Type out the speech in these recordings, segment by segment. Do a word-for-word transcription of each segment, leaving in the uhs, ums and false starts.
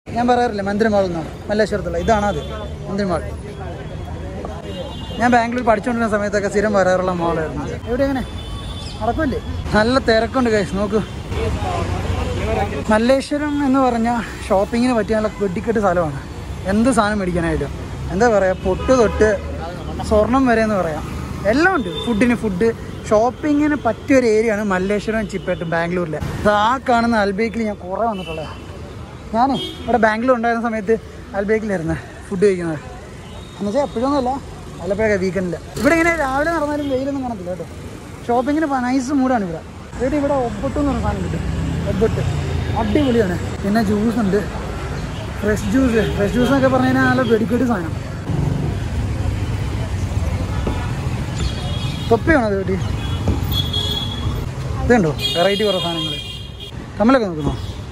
ഞാൻ പറയാറില്ല മന്ത്രിമാൾ എന്നാണ് മല്ലേശ്വരത്തുള്ള, ഇതാണ് അത് മന്ത്രിമാൾ. ഞാൻ ബാംഗ്ലൂർ പഠിച്ചുകൊണ്ടിരുന്ന സമയത്തൊക്കെ സ്ഥിരം വരാറുള്ള മാളായിരുന്നു. എവിടെ എങ്ങനെ നടക്കില്ലേ? നല്ല തിരക്കുണ്ട് ഗൈസ്. നോക്കൂ, മല്ലേശ്വരം എന്ന് പറഞ്ഞാൽ ഷോപ്പിങ്ങിന് പറ്റിയ നല്ല വെടിക്കെട്ട് സ്ഥലമാണ്. എന്ത് സാധനം മേടിക്കാനായാലും, എന്താ പറയുക, പൊട്ട് തൊട്ട് സ്വർണം വരെ എന്ന് പറയാം, എല്ലാം ഉണ്ട്. ഫുഡിന് ഫുഡ്, ഷോപ്പിങ്ങിന് പറ്റിയൊരു ഏരിയയാണ് മല്ലേശ്വരം ചിപ്പേട്ടും ബാംഗ്ലൂരിൽ. ആ കാണുന്ന അൽബേക്കിൽ ഞാൻ കുറേ വന്നിട്ടുള്ളത്. ഞാൻ ഇവിടെ ബാംഗ്ലൂർ ഉണ്ടായിരുന്ന സമയത്ത് അൽബേക്കിലായിരുന്നു ഫുഡ് കഴിക്കുന്നത്. എന്നുവെച്ചാൽ എപ്പോഴൊന്നുമല്ല, വല്ലപ്പോഴൊക്കെ വീക്കെൻഡിൽ. ഇവിടെ ഇങ്ങനെ രാവിലെ നടന്നാലും വെയിലൊന്നും കാണത്തില്ല കേട്ടോ. ഷോപ്പിങ്ങിന് നൈസ് മൂടാണ് ഇവിടെ. ഇവിടെ ഇവിടെ ഒബട്ട് എന്ന് പറഞ്ഞ സാധനം കിട്ടും. ഒബട്ട് അടിപൊളിയാണ്. പിന്നെ ജ്യൂസ് ഉണ്ട്, ഫ്രഷ് ജ്യൂസ്. ഫ്രഷ് ജ്യൂസ് എന്നൊക്കെ പറഞ്ഞു കഴിഞ്ഞാൽ നല്ല വെടിക്കെട്ട് സാധനം. തൊപ്പിയാണോ അത് വെട്ടി? ഇതുണ്ടോ വെറൈറ്റി കുറേ സാധനങ്ങൾ. കമ്മലൊക്കെ നോക്കുന്നോ?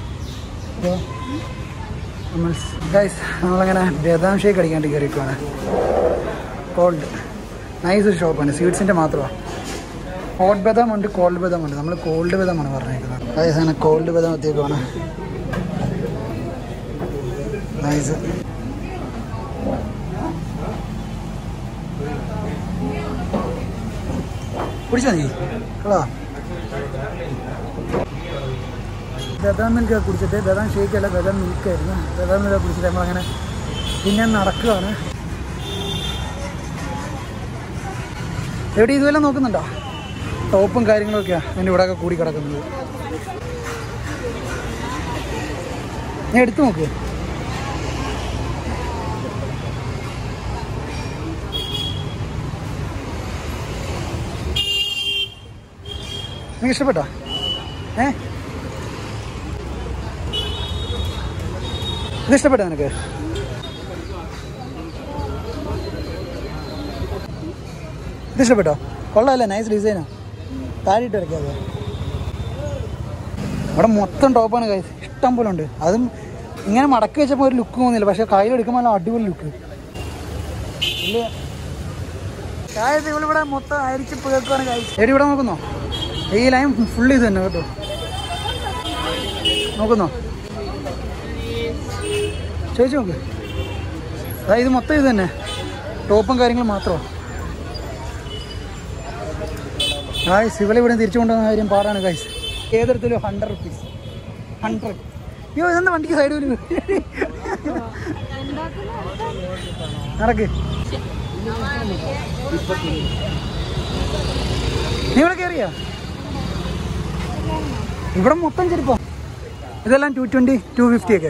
ഗൈസ്, നമ്മളങ്ങനെ ബദാം ഷേക്ക് അടിക്കാണ്ട് കയറിയിട്ടുവാണ്. കോൾഡ് നൈസ് ഒരു ഷോപ്പാണ്, സ്വീറ്റ്സിൻ്റെ മാത്രമാണ്. ഹോട്ട് ബദാം ഉണ്ട്, കോൾഡ് ബദാം ഉണ്ട്. നമ്മൾ കോൾഡ് ബദാമാണ് പറഞ്ഞേക്കുന്നത്. ഗൈസ്, അങ്ങനെ കോൾഡ് ബദാം എത്തിയേക്കുവാണ്. നൈസ്. കുടിച്ചാ നീ കളാ? ബദാം മിൽക്ക് കുടിച്ചിട്ട്, ബദാം ഷേക്കല്ല ബദാം മിൽക്കായിരുന്നു. ബദാം മിൽക്ക് കുടിച്ചിട്ട് നമ്മളങ്ങനെ പിന്നെ നടക്കുകയാണ്. എവിടെ ഇതുവെല്ലാം നോക്കുന്നുണ്ടോ? ടോപ്പും കാര്യങ്ങളൊക്കെയാണ് എൻ്റെ ഇവിടെയൊക്കെ കൂടി കിടക്കുന്നത്. ഞാൻ എടുത്തു നോക്ക്. നിങ്ങൾക്ക് ഇഷ്ടപ്പെട്ടോ? ഏ ഇത് ഇഷ്ടപ്പെട്ടോ നിനക്ക്? ഇത് ഇഷ്ടപ്പെട്ടോ? കൊള്ളാമല്ലേ? നൈസ് ഡിസൈനാ. താഴെയിട്ട് വരയ്ക്കാതെ. ഇവിടെ മൊത്തം ടോപ്പാണ് കൈസ്, ഇഷ്ടം പോലെ ഉണ്ട്. അതും ഇങ്ങനെ മടക്കി വെച്ചപ്പോൾ ഒരു ലുക്ക് തോന്നില്ല, പക്ഷേ കയ്യിലെടുക്കുമ്പോൾ നല്ല അടിപൊളി ലുക്ക് ഇല്ല. കായത്ത് ഇവളിവിടെ മൊത്തം അരിച്ച് കേൾക്കുവാണ് കാഴ്ച. എടി ഇവിടെ നോക്കുന്നോ? ഈ ലൈൻ ഫുള്ള് ഇത് തന്നെ കേട്ടോ. നോക്കുന്നോ? ചോദിച്ചു നോക്ക്. അതായത് ഇത് മൊത്തം ഇത് തന്നെ, ടോപ്പും കാര്യങ്ങളും മാത്രമോ. ഗായ്സ്, ഇവളെ ഇവിടെ തിരിച്ചു കൊണ്ടുവന്ന കാര്യം പാടാണ് ഗായ്സ്. ഏതെടുത്തല്ലോ ഹൺഡ്രഡ് റുപ്പീസ്. ഹൺഡ്രഡ്. അയ്യോ, ഇതെന്താ വണ്ടിക്ക് സൈഡ് വരും? നടക്ക്. നീ ഇവിടെ കയറിയാ? ഇവിടെ മൊത്തം ചെരുപ്പോ. ഇതെല്ലാം ടു ട്വൻറ്റി ടു ഫിഫ്റ്റി ഒക്കെ.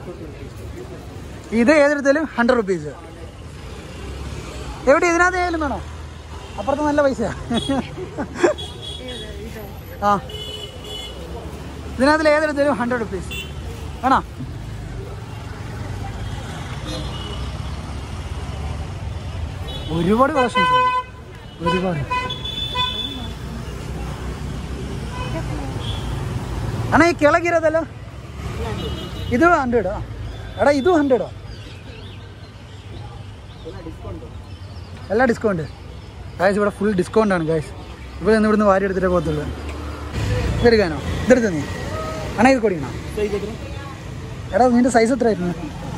ഇത് ഏതെടുത്താലും ഹൺഡ്രഡ് റുപ്പീസ്. എവിടെ ഇതിനകത്ത് ഏതായാലും വേണോ? അപ്പുറത്ത് നല്ല പൈസ. ആ, ഇതിനകത്തിൽ ഏതെടുത്താലും ഹൺഡ്രഡ് റുപ്പീസ് വേണോ? ഒരുപാട് കളക്ഷൻസ് ഉണ്ട്, ഒരുപാട്. ആണോ ഈ കിളകിരതല്ലോ? ഇത് ഹൺഡ്രഡോ? എടാ ഇതും ഹൺഡ്രഡോ? എല്ലാം ഡിസ്കൗണ്ട് ഗായ്സ്. ഇവിടെ ഫുൾ ഡിസ്കൗണ്ട് ആണ് ഗായ്സ്. ഇവിടെ നിന്ന് ഇവിടുന്ന് വാരി എടുത്തിട്ടേ പോകത്തുള്ളൂ. ഇതെടുക്കാനോ? ഇതെടുത്ത് നീ ആണോ? ഇത് കൊടിക്കണോ? എടാ നിന്റെ സൈസ് എത്ര ആയിരുന്നു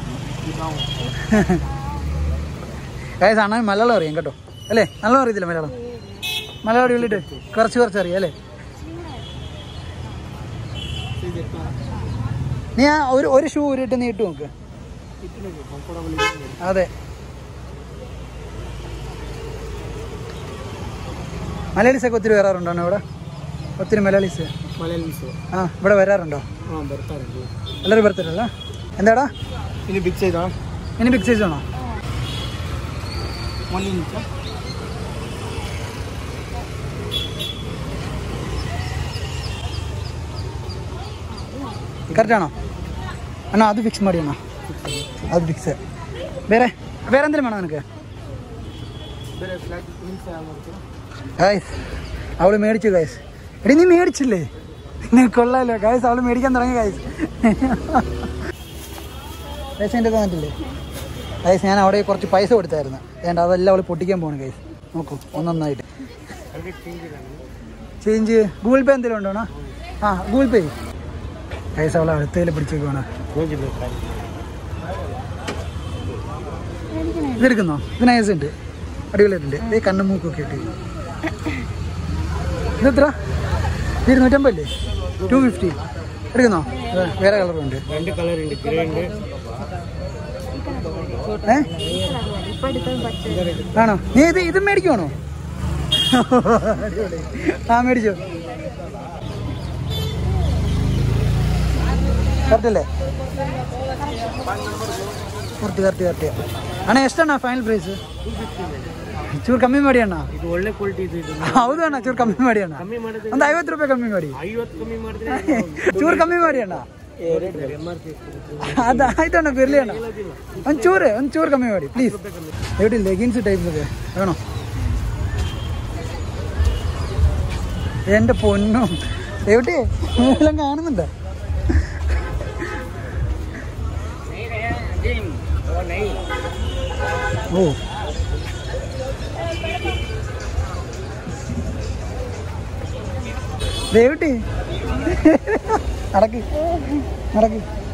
ഗായ്സ്? അണ്ണൻ മലയാളം അറിയാം കേട്ടോ അല്ലേ? നല്ലോണം അറിയത്തില്ല മലയാളം. മലയാളം ഉള്ളിട്ട് കുറച്ച് കുറച്ച് അറിയാം അല്ലേ? നീ ആ ഒരു ഒരു ഷൂ ഊരിട്ട് നീ ഇട്ട് നോക്ക്. അതെ, മലയാളീസൊക്കെ ഒത്തിരി വരാറുണ്ടോ ഇവിടെ? ഒത്തിരി മലയാളീസ് ആ ഇവിടെ വരാറുണ്ടോ? എല്ലാവരും ബർത്ത്ഡേ എന്താടാ? ഇനി ബിഗ് സൈസ് ആണോ? ഇനി ബിഗ് സൈസ് ആണോ? കറക്റ്റാണോ അണ്ണാ? അത് ഫിക്സ് മതിയാണോ? അത് ഫിക്സ്. വേറെ വേറെ എന്തെങ്കിലും വേണോ നിനക്ക്? ഗായ്സ്, അവള് മേടിച്ചു ഗായ്സ്. എടി നീ മേടിച്ചില്ലേ? നീ കൊള്ളാമല്ലോ ഗായ്സ്, അവള് മേടിക്കാൻ തുടങ്ങി ഗായ്സ്. പൈസ എൻ്റെ തന്നിട്ടില്ലേ ഗായ്സ്? ഞാൻ അവിടെ കുറച്ച് പൈസ കൊടുത്തായിരുന്നു. വേണ്ട, അതെല്ലാം അവള് പൊട്ടിക്കാൻ പോകണം ഗായ്സ്. നോക്കൂ, ഒന്നൊന്നായിട്ട് ചേഞ്ച്. ഗൂഗിൾ പേ എന്തെങ്കിലും ഉണ്ടോണോ? ആ ഗൂഗിൾ പേ ഗായ്സ്. അവളെ അടുത്തതിൽ പിടിച്ചേക്കുവാണ്. ഇതെടുക്കുന്നോ? ഇത് നൈസ് ഉണ്ട്, അടിപൊളിയായിട്ടുണ്ട്. ഇതേ കണ്ണും മൂക്കൊക്കെ ഇട്ട്. ഇതെത്ര? ഇരുന്നൂറ്റമ്പല്ലേ? ടു ഫിഫ്റ്റി എടുക്കുന്നോ? വേറെ കളറുണ്ട്, രണ്ട് കളർ ഉണ്ട്, ഗ്രേ ഉണ്ട്. ഏ ആണോ? നീ ഇത് ഇത് മേടിക്കുവാണോ? അടിപൊളി. ആ മേടിച്ചോ. കറക്റ്റല്ലേ? ಕರೆಕ್ಟ್ ಕರೆಕ್ಟ್ ಕರೆಕ್ಟ್ ಅಣ್ಣ. ಎಷ್ಟಣ್ಣ ಫೈನಲ್ ಪ್ರೈಸ್? ಚೂರು ಕಮ್ಮಿ ಮಾಡಿ ಅಣ್ಣ. ಇದು ಒಳ್ಳೆ ಕ್ವಾಲಿಟಿ ಇದೆ. ಹೌದು ಅಣ್ಣ, ಚೂರು ಕಮ್ಮಿ ಮಾಡಿ ಅಣ್ಣ. ಕಮ್ಮಿ ಮಾಡಿದ್ರೆ ಒಂದು ಐವತ್ತು ರೂಪಾಯಿ ಕಮ್ಮಿ ಮಾಡಿ. ಐವತ್ತು ಕಮ್ಮಿ ಮಾಡಿದ್ರೆ ಚೂರು ಕಮ್ಮಿ ಮಾಡಿ ಅಣ್ಣ. ಅದು ಆಯ್ತು ಅಣ್ಣ, ಬಿರ್ಲಿ ಅಣ್ಣ. ಒಂದು ಚೂರು ಒಂದು ಚೂರು ಕಮ್ಮಿ ಮಾಡಿ ಪ್ಲೀಸ್. ಎവിടെ ಲೆಗಿನ್ಸ್ ಟೈಪ್ ಇದೆ വേണോ? എൻ്റെ പൊന്നും എവിടെ എല്ലാം കാണുന്നുണ്ടോ? ഓ ദേവട്ടി നടക്ക് നടക്ക്.